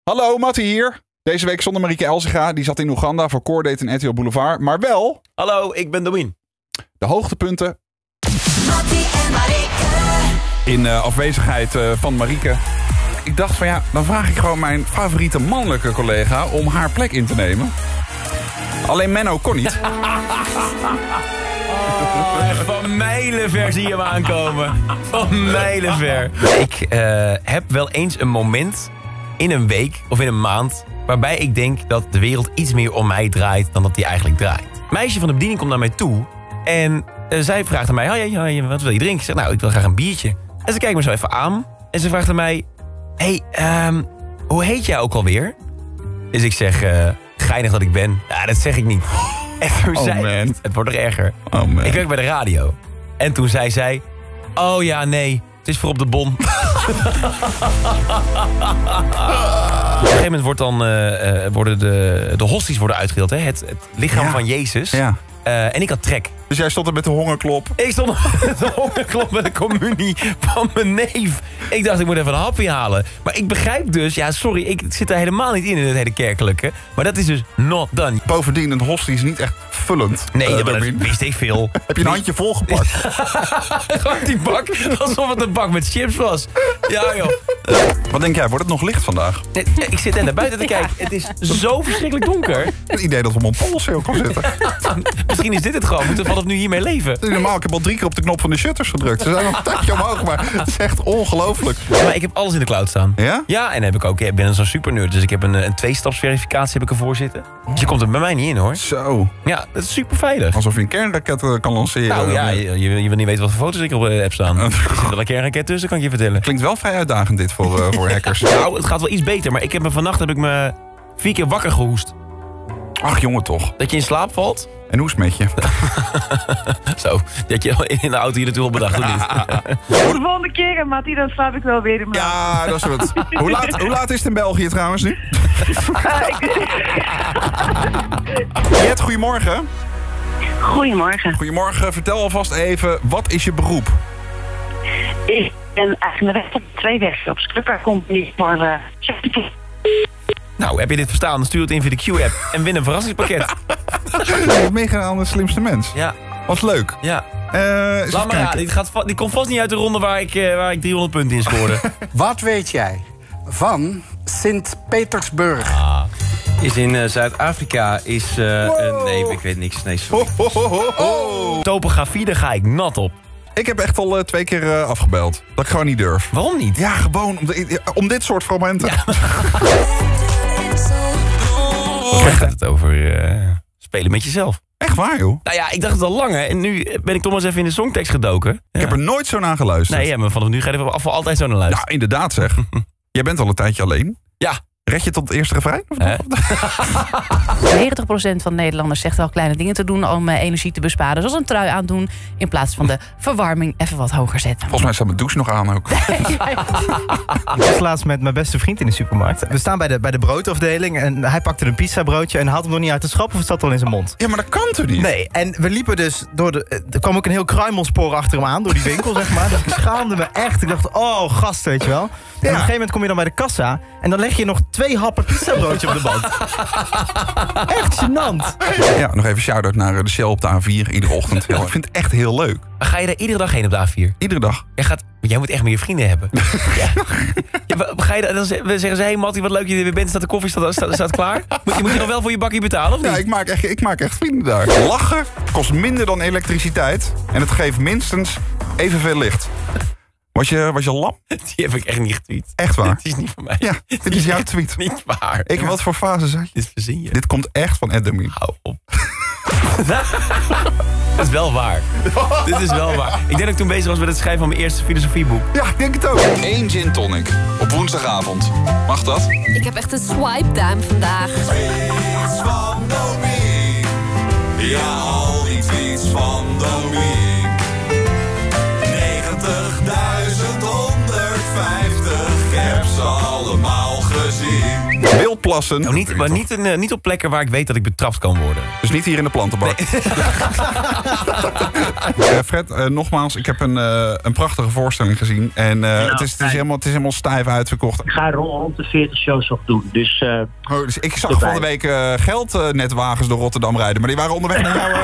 Hallo, Mattie hier. Deze week zonder Marieke Elzega. Die zat in Oeganda voor Coordate en RTL Boulevard. Maar wel... Hallo, ik ben Domien. De hoogtepunten... Mattie en Marieke. In afwezigheid van Marieke. Ik dacht van ja, dan vraag ik gewoon mijn favoriete mannelijke collega om haar plek in te nemen. Alleen Menno kon niet. Echt van mijlenver zie je hem aankomen. Van mijlenver. Ik heb wel eens een moment in een week of in een maand... waarbij ik denk dat de wereld iets meer om mij draait dan dat die eigenlijk draait. Een meisje van de bediening komt naar mij toe en zij vraagt aan mij... Hoi, wat wil je drinken? Ik zeg, nou, ik wil graag een biertje. En ze kijkt me zo even aan en ze vraagt aan mij... hoe heet jij ook alweer? Dus ik zeg, geinig dat ik ben. Ja, dat zeg ik niet. En toen zei man. het wordt nog erger. Oh man. Ik werk bij de radio. En toen zei zij... Oh ja, nee, het is voor op de bon. Op een gegeven moment worden de hosties worden uitgedeeld. Hè? Het lichaam van Jezus. Ja. En ik had trek. Dus jij stond er met de hongerklop. Ik stond met de hongerklop met de communie van mijn neef. Ik dacht, ik moet even een hapje halen. Maar ik begrijp dus, ja sorry, ik zit er helemaal niet in het hele kerkelijke. Maar dat is dus not done. Bovendien, een hostie is niet echt vullend. Nee, maar dat Domien. wist ik veel. Heb je een handje volgepakt? Gewoon die bak, alsof het een bak met chips was. Ja joh. Wat denk jij, wordt het nog licht vandaag? Ik zit er naar buiten te kijken. Het is zo verschrikkelijk donker. Het idee dat we op een polscirkel zitten. Misschien is dit het gewoon. Moeten we vanaf nu hiermee leven? Normaal, ik heb al 3 keer op de knop van de shutters gedrukt. Ze zijn nog een takje omhoog, maar het is echt ongelooflijk. Maar ik heb alles in de cloud staan. Ja? Ja, en heb ik ook. Ik ben zo'n supernerd. Dus ik heb een 2-stapsverificatie heb ik ervoor zitten. Dus je komt er bij mij niet in hoor. Zo, Ja, dat is super veilig. alsof je een kernraket kan lanceren. Nou ja, je wil niet weten wat voor foto's ik op heb staan. Er zit wel een kernraket tussen, kan ik je vertellen. Klinkt wel vrij uitdagend dit voor hackers. Nou, het gaat wel iets beter. Maar vannacht heb ik me 4 keer wakker gehoest. Ach jongen toch. Dat je in slaap valt. En hoe is het met je? Zo, dat je in de auto hier naartoe al bedacht, of niet? De volgende keer, Mattie, dan slaap ik wel weer in mijn Ja, dat is het. Hoe laat is het in België trouwens nu? Jet, goedemorgen. Goedemorgen. Goedemorgen, vertel alvast even, wat is je beroep? Ik ben eigenlijk op 2 werkshops. Clubber Company voor... Nou, heb je dit verstaan? Dan stuur het in via de Q-app en win een verrassingspakket. Je hebt meegedaan aan de slimste mens. Ja, Wat leuk. ja. Eens Laat maar even die komt vast niet uit de ronde waar ik 300 punten in scoorde. Wat weet jij van Sint-Petersburg? Is in Zuid-Afrika, nee, ik weet niks. Nee, sorry. Ho, ho, ho, ho. Topografie, daar ga ik nat op. Ik heb echt al 2 keer afgebeld. Dat ik gewoon niet durf. Waarom niet? Ja, gewoon om dit soort momenten. Waar gaat het over spelen met jezelf? Echt waar, joh. Nou ja, ik dacht het al lang, hè. En nu ben ik toch maar eens even in de songtekst gedoken. Ja. Ik heb er nooit zo naar geluisterd. Nee, ja, maar vanaf nu ga je er voor altijd zo naar luisteren. Ja, inderdaad zeg. Jij bent al een tijdje alleen. Ja. Red je tot het eerste refrein? Of Hè? 90% van de Nederlanders zegt wel kleine dingen te doen om energie te besparen. Zoals een trui aandoen in plaats van de verwarming even wat hoger zetten. Volgens mij staat mijn douche nog aan ook. Ik was laatst met mijn beste vriend in de supermarkt. We staan bij de broodafdeling en hij pakte een pizzabroodje en haalde hem nog niet uit de schap of het zat al in zijn mond. Ja, maar dat kan toch niet? Nee, en we liepen dus er kwam ook een heel kruimelspoor achter hem aan door die winkel, zeg maar. Dus ik schaamde me echt. Ik dacht, oh, gast, weet je wel. En op een gegeven moment kom je dan bij de kassa en dan leg je nog 2 happen pizzabroodje op de band. Echt gênant. Ja, nog even shout-out naar de Shell op de A4 iedere ochtend. Ja, ik vind het echt heel leuk. Maar ga je daar iedere dag heen op de A4? Iedere dag. Jij moet echt meer je vrienden hebben. Ga je, dan zeggen ze, hey Mattie, wat leuk je er weer bent. Staat de koffie staat klaar? Moet je nog wel voor je bakje betalen, of niet? Ja, ik maak echt vrienden daar. Lachen kost minder dan elektriciteit. En het geeft minstens evenveel licht. Was je lam? Die heb ik echt niet getweet. Echt waar? Het is niet van mij. Ja, dit is jouw tweet. Niet waar. Wat voor fase zat je? Dit verzin je. Dit komt echt van Ed Domien. Hou op. Dat is wel waar. Dit is wel waar. Ik denk dat ik toen bezig was met het schrijven van mijn eerste filosofieboek. Ja, ik denk het ook. 1 gin tonic op woensdagavond. Mag dat? Ik heb echt een swipe time vandaag. Tweets van Domien. Ja, al die tweets van Domien. 90.150. Ik heb ze allemaal gezien. Wildplassen. Nou, niet op plekken waar ik weet dat ik betrapt kan worden. Dus niet hier in de plantenbak. Nee. Fred, nogmaals, ik heb een prachtige voorstelling gezien. En het is helemaal stijf uitverkocht. Ik ga rond de 40 shows op doen. Dus ik zag van de week geldnetwagens door Rotterdam rijden. Maar die waren onderweg naar jou.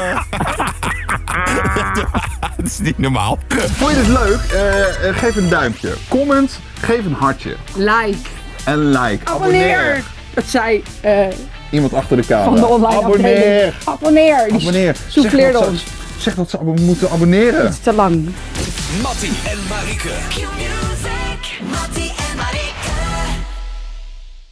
Dat is niet normaal. Vond je dit leuk? Geef een duimpje. Comment, geef een hartje. Like. En like. Abonneer. Dat zei iemand achter de camera. Van de online Abonneer. Abonneer. Souffleerde ons. Zeg dat ze moeten abonneren. Het is te lang. Mattie en Marieke. Q-music. Mattie